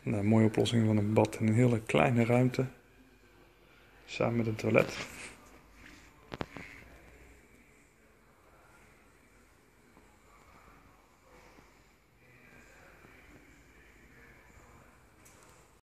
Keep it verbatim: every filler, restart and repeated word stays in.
Nou, een mooie oplossing van een bad in een hele kleine ruimte. Samen met een toilet.